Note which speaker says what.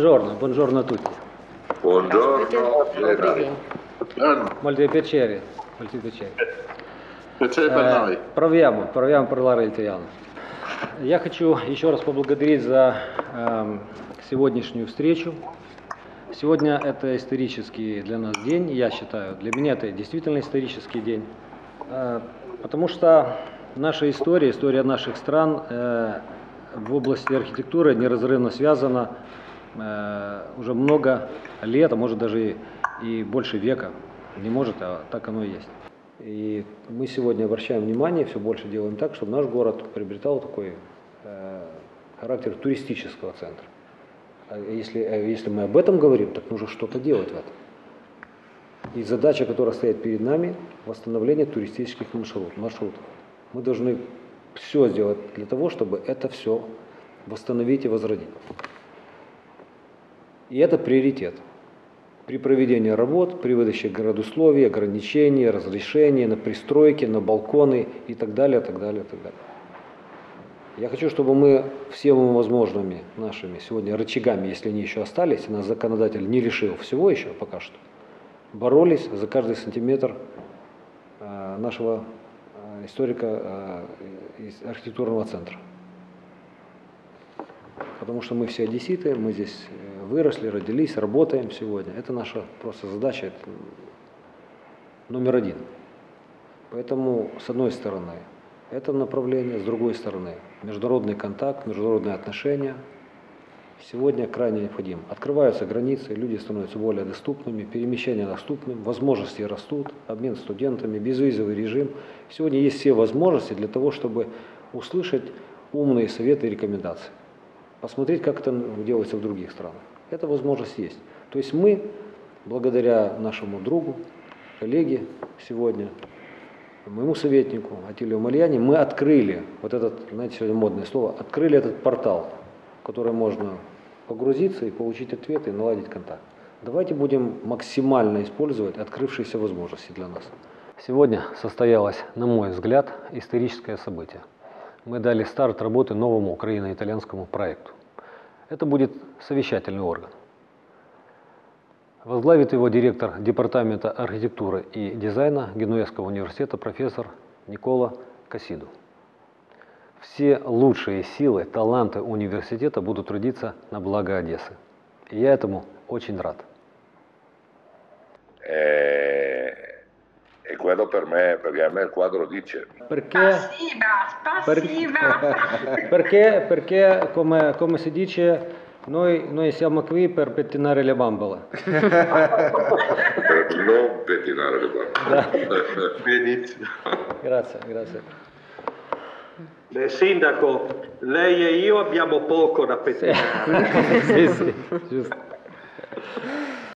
Speaker 1: Buongiorno, buongiorno a tutti.
Speaker 2: Buongiorno.
Speaker 3: Добрый день.
Speaker 1: Molto piacere, molto piacere.
Speaker 2: Piacere per noi.
Speaker 1: Proviamo a parlare italiano. Я хочу еще раз поблагодарить за сегодняшнюю встречу. Сегодня это исторический для нас день, я считаю, для меня это действительно исторический день, потому что наша история, история наших стран в области архитектуры неразрывно связана уже много лет, а может даже и больше века, не может, а так оно и есть. И мы сегодня обращаем внимание, все больше делаем так, чтобы наш город приобретал такой характер туристического центра. А если мы об этом говорим, так нужно что-то делать в этом. И задача, которая стоит перед нами, восстановление туристических маршрутов. Мы должны все сделать для того, чтобы это все восстановить и возродить. И это приоритет. При проведении работ, при выдаче градусловий, ограничений, разрешений на пристройки, на балконы и так далее, так далее, так далее. Я хочу, чтобы мы всеми возможными нашими сегодня рычагами, если они еще остались, и наш законодатель не решил всего еще пока что, боролись за каждый сантиметр нашего историка архитектурного центра. Потому что мы все одесситы, мы здесь выросли, родились, работаем сегодня. Это наша просто задача, это номер один. Поэтому, с одной стороны, это направление, с другой стороны, международный контакт, международные отношения сегодня крайне необходим. Открываются границы, люди становятся более доступными, перемещение доступным, возможности растут, обмен студентами, безвизовый режим. Сегодня есть все возможности для того, чтобы услышать умные советы и рекомендации. Посмотреть, как это делается в других странах. Эта возможность есть. То есть мы, благодаря нашему другу, коллеге сегодня, моему советнику Атилию Мальяни, мы открыли, вот этот, знаете, сегодня модное слово, открыли этот портал, в который можно погрузиться и получить ответы, и наладить контакт. Давайте будем максимально использовать открывшиеся возможности для нас. Сегодня состоялось, на мой взгляд, историческое событие. Мы дали старт работы новому украино-итальянскому проекту. Это будет совещательный орган. Возглавит его директор Департамента архитектуры и дизайна Генуэзского университета профессор Никола Кассиду. Все лучшие силы, таланты университета будут трудиться на благо Одессы. И я этому очень рад.
Speaker 2: E quello per me, perché a me il quadro dice.
Speaker 1: Perché come si dice, noi siamo qui per pettinare le bambole.
Speaker 2: Per non pettinare le bambole.
Speaker 4: Benissimo.
Speaker 1: Grazie.
Speaker 4: Sindaco, lei e io abbiamo poco da pettinare.
Speaker 1: Sì, giusto.